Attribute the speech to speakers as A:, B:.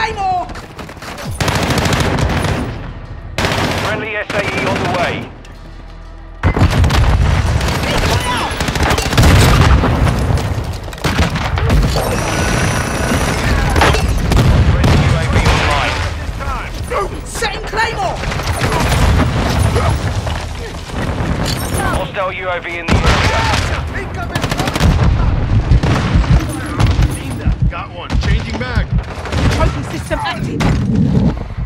A: Claymore!
B: Friendly SAE on the way. Friendly UAV online.
A: Setting Claymore!
B: Hostile UAV in the area.
C: Got one. Changing back.
A: Trophy system active.